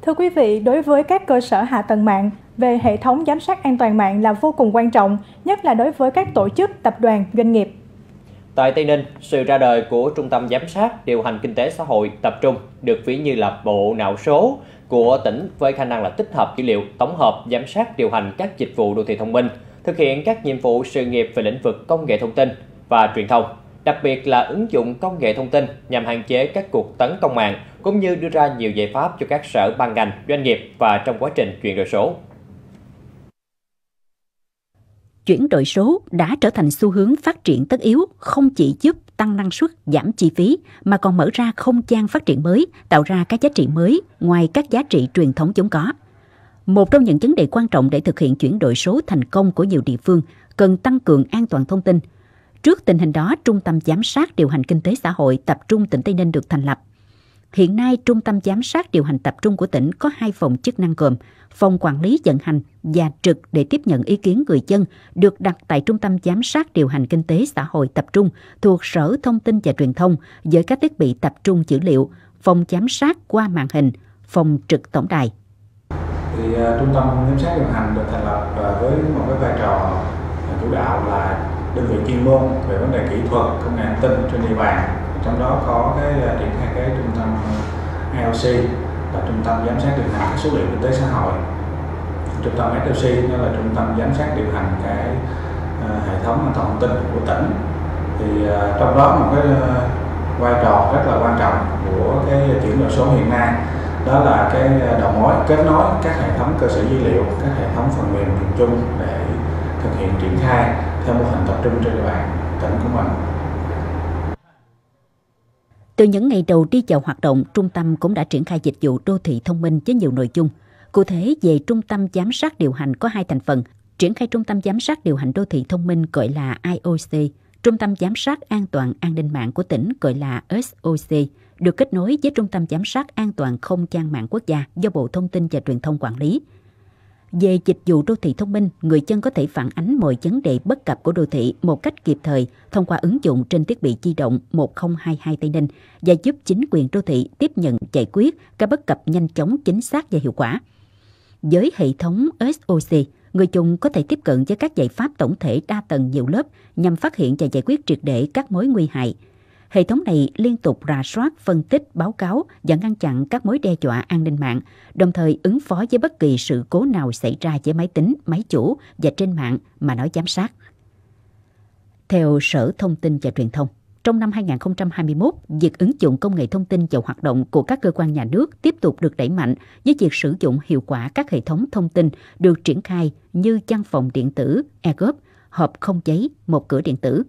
Thưa quý vị, đối với các cơ sở hạ tầng mạng, về hệ thống giám sát an toàn mạng là vô cùng quan trọng, nhất là đối với các tổ chức, tập đoàn, doanh nghiệp. Tại Tây Ninh, sự ra đời của Trung tâm Giám sát Điều hành Kinh tế Xã hội tập trung được ví như là bộ não số của tỉnh với khả năng là tích hợp dữ liệu, tổng hợp, giám sát, điều hành các dịch vụ đô thị thông minh, thực hiện các nhiệm vụ sự nghiệp về lĩnh vực công nghệ thông tin và truyền thông, đặc biệt là ứng dụng công nghệ thông tin nhằm hạn chế các cuộc tấn công mạng, cũng như đưa ra nhiều giải pháp cho các sở ban ngành, doanh nghiệp và trong quá trình chuyển đổi số. Chuyển đổi số đã trở thành xu hướng phát triển tất yếu, không chỉ giúp tăng năng suất, giảm chi phí, mà còn mở ra không gian phát triển mới, tạo ra các giá trị mới ngoài các giá trị truyền thống vốn có. Một trong những vấn đề quan trọng để thực hiện chuyển đổi số thành công của nhiều địa phương cần tăng cường an toàn thông tin. Trước tình hình đó, Trung tâm Giám sát Điều hành Kinh tế Xã hội tập trung tỉnh Tây Ninh được thành lập. Hiện nay, Trung tâm Giám sát Điều hành tập trung của tỉnh có 2 phòng chức năng gồm phòng quản lý vận hành và trực để tiếp nhận ý kiến người dân được đặt tại Trung tâm Giám sát Điều hành Kinh tế Xã hội tập trung thuộc Sở Thông tin và Truyền thông với các thiết bị tập trung dữ liệu, phòng giám sát qua màn hình, phòng trực tổng đài. Trung tâm Giám sát Điều hành được thành lập với một cái vai trò chủ đạo là đơn vị chuyên môn về vấn đề kỹ thuật, công nghệ thông tin trên địa bàn. Trong đó có triển khai cái trung tâm IOC là trung tâm giám sát điều hành các số liệu kinh tế xã hội. Trung tâm SOC đó là trung tâm giám sát điều hành cái hệ thống an toàn thông tin của tỉnh. Trong đó một cái vai trò rất là quan trọng của cái chuyển đổi số hiện nay đó là cái đầu mối kết nối các hệ thống cơ sở dữ liệu, các hệ thống phần mềm dùng chung để thực hiện triển khai theo mô hình tập trung trên địa bàn tỉnh của mình. Từ những ngày đầu đi vào hoạt động, trung tâm cũng đã triển khai dịch vụ đô thị thông minh với nhiều nội dung. Cụ thể, về trung tâm giám sát điều hành có 2 thành phần, triển khai trung tâm giám sát điều hành đô thị thông minh gọi là IOC, trung tâm giám sát an toàn an ninh mạng của tỉnh gọi là SOC, được kết nối với trung tâm giám sát an toàn không gian mạng quốc gia do Bộ Thông tin và Truyền thông quản lý. Về dịch vụ đô thị thông minh, người dân có thể phản ánh mọi vấn đề bất cập của đô thị một cách kịp thời thông qua ứng dụng trên thiết bị di động 1022 Tây Ninh và giúp chính quyền đô thị tiếp nhận giải quyết các bất cập nhanh chóng, chính xác và hiệu quả. Với hệ thống SOC, người dùng có thể tiếp cận với các giải pháp tổng thể đa tầng nhiều lớp nhằm phát hiện và giải quyết triệt để các mối nguy hại. Hệ thống này liên tục rà soát, phân tích, báo cáo và ngăn chặn các mối đe dọa an ninh mạng, đồng thời ứng phó với bất kỳ sự cố nào xảy ra với máy tính, máy chủ và trên mạng mà nó giám sát. Theo Sở Thông tin và Truyền thông, trong năm 2021, việc ứng dụng công nghệ thông tin vào hoạt động của các cơ quan nhà nước tiếp tục được đẩy mạnh với việc sử dụng hiệu quả các hệ thống thông tin được triển khai như văn phòng điện tử, e-gov, hộp không giấy, một cửa điện tử.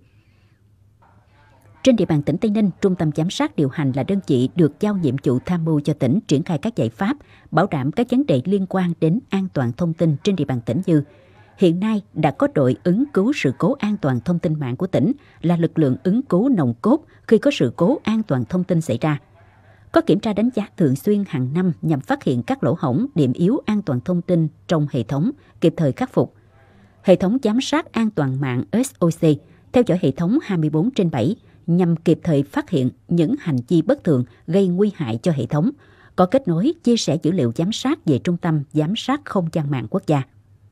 Trên địa bàn tỉnh Tây Ninh, Trung tâm Giám sát Điều hành là đơn vị được giao nhiệm vụ tham mưu cho tỉnh triển khai các giải pháp, bảo đảm các vấn đề liên quan đến an toàn thông tin trên địa bàn tỉnh như hiện nay đã có đội ứng cứu sự cố an toàn thông tin mạng của tỉnh là lực lượng ứng cứu nòng cốt khi có sự cố an toàn thông tin xảy ra. Có kiểm tra đánh giá thường xuyên hàng năm nhằm phát hiện các lỗ hổng, điểm yếu an toàn thông tin trong hệ thống, kịp thời khắc phục. Hệ thống giám sát an toàn mạng SOC theo dõi hệ thống 24/7 nhằm kịp thời phát hiện những hành vi bất thường gây nguy hại cho hệ thống, có kết nối chia sẻ dữ liệu giám sát về Trung tâm Giám sát Không gian mạng quốc gia.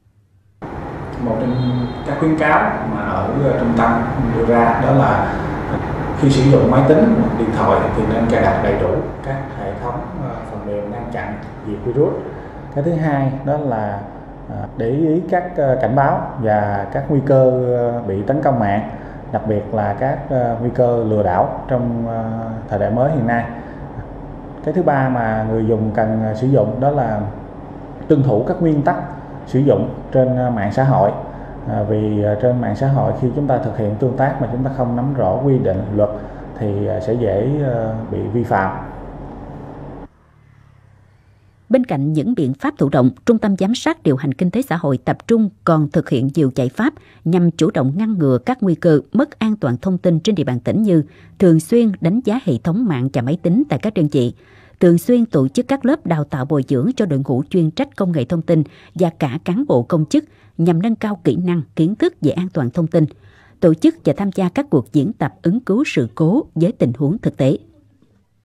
Một trong các khuyến cáo mà ở trung tâm đưa ra đó là khi sử dụng máy tính hoặc điện thoại thì nên cài đặt đầy đủ các hệ thống phần mềm ngăn chặn diệt virus. Cái thứ hai đó là để ý các cảnh báo và các nguy cơ bị tấn công mạng, đặc biệt là các nguy cơ lừa đảo trong thời đại mới hiện nay. Cái thứ ba mà người dùng cần sử dụng đó là tuân thủ các nguyên tắc sử dụng trên mạng xã hội. Vì trên mạng xã hội khi chúng ta thực hiện tương tác mà chúng ta không nắm rõ quy định luật thì sẽ dễ bị vi phạm. Bên cạnh những biện pháp thụ động, Trung tâm Giám sát Điều hành Kinh tế Xã hội tập trung còn thực hiện nhiều giải pháp nhằm chủ động ngăn ngừa các nguy cơ mất an toàn thông tin trên địa bàn tỉnh như thường xuyên đánh giá hệ thống mạng và máy tính tại các đơn vị, thường xuyên tổ chức các lớp đào tạo bồi dưỡng cho đội ngũ chuyên trách công nghệ thông tin và cả cán bộ công chức nhằm nâng cao kỹ năng, kiến thức về an toàn thông tin, tổ chức và tham gia các cuộc diễn tập ứng cứu sự cố với tình huống thực tế.